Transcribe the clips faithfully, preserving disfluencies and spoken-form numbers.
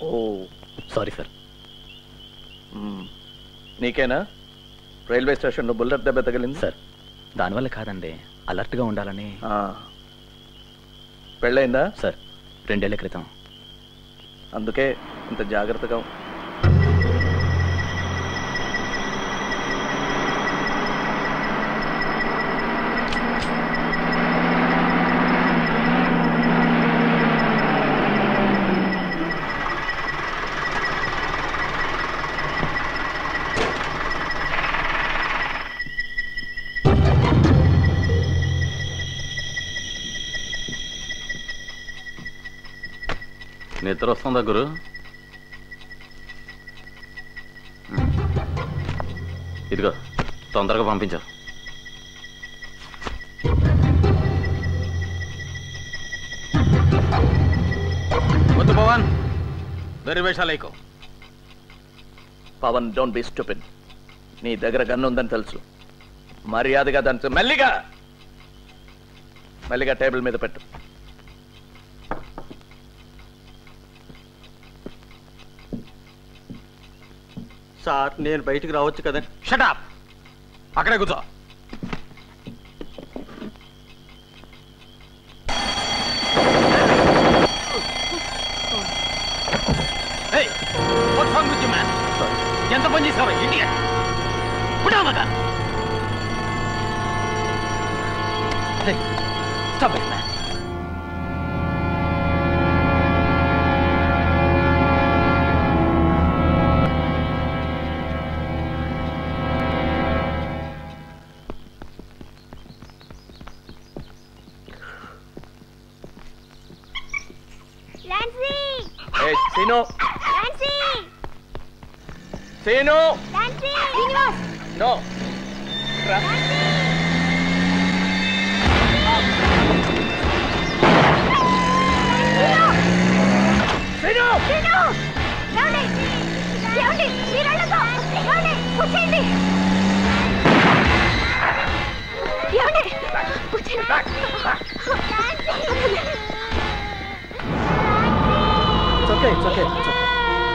ఓ sorry sir. నీకేనా railway స్టేషన్లో bullet దెబ్బ తగిలింది? సార్ దానివల్ల కాదండి, అలర్ట్గా ఉండాలని. పెళ్ళైందా? సార్ రెండేళ్ల క్రితం. అందుకే ఇంత జాగ్రత్తగా. నిద్ర వస్తుందా గురు? ఇదిగో తొందరగా పంపించావు. వద్దు పవన్, వేరే వేషాలేకో. Pavan, don't be stupid. నీ దగ్గర గన్ను ఉందని తెలుసు. మర్యాదగా దాని మెల్లిగా మెల్లిగా టేబుల్ మీద పెట్టు. సార్ నేను బయటికి రావచ్చు కదా? షట్ అప్, అక్కడే కూర్చో. Hey, what's wrong with you, man? ఎంత పని చేసావు idiot? Put down the gun. Hey, stop it, man. Sino! Nancy! Sino! Nancy! Srinivas! No! Nancy! Sino! Sino! Leone! Leone! Miralako! Leone! Pushindi! Leone! Pushindi! Nancy! It's okay, it's okay, it's okay.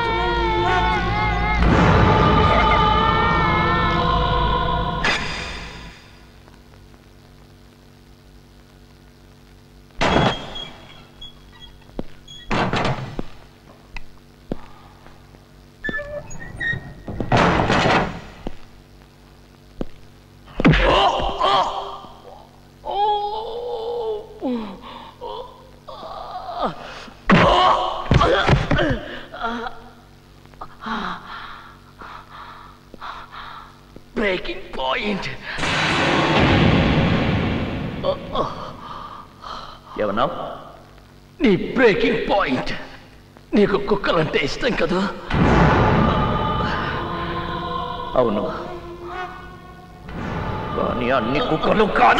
Breaking point. ఏమన్నావు? నీ breaking point. నీకు కుక్కలంటే ఇష్టం కదా? అవును, కానీ అన్ని కుక్కలు కాదు.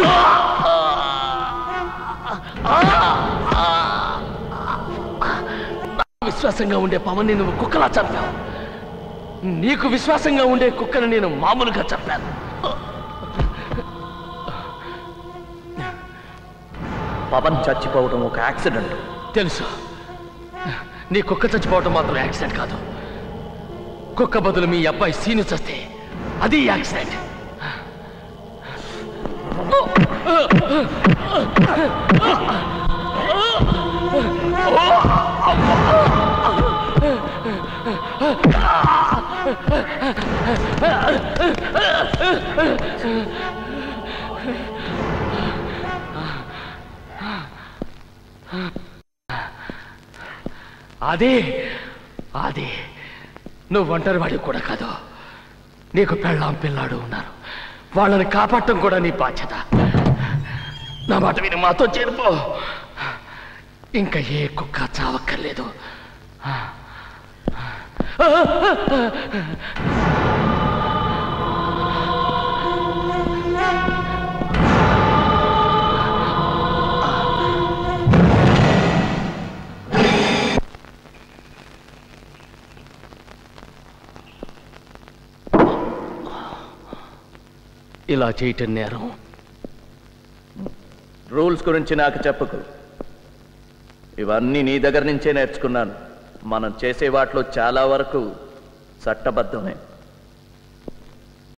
విశ్వాసంగా ఉండే పవన్ నువ్వు కుక్కలా చంపావు. నీకు విశ్వాసంగా ఉండే కుక్కను నేను మామూలుగా చంపాను. పవన్ చచ్చిపోవడం ఒక యాక్సిడెంట్. తెలుసు. నీ కుక్క చచ్చిపోవడం మాత్రం యాక్సిడెంట్ కాదు. కుక్క బదులు మీ అబ్బాయి సీను చస్తే అది యాక్సిడెంట్. అదే అదే నువ్వు ఒంటరి వాడివి కూడా కాదు. నీకు పెళ్ళాం పిల్లాడు ఉన్నారు. వాళ్ళని కాపాడటం కూడా నీ బాధ్యత. నా మాట విని మాతో చేరిపో. ఇంకా ఏ కుక్క చావక్కర్లేదు. ఇలా చేయటం నేరం. రూల్స్ గురించి నాకు చెప్పుకు. ఇవన్నీ నీ దగ్గర నుంచే నేర్చుకున్నాను. మనం చేసే వాటిలో చాలా వరకు చట్టబద్ధమే.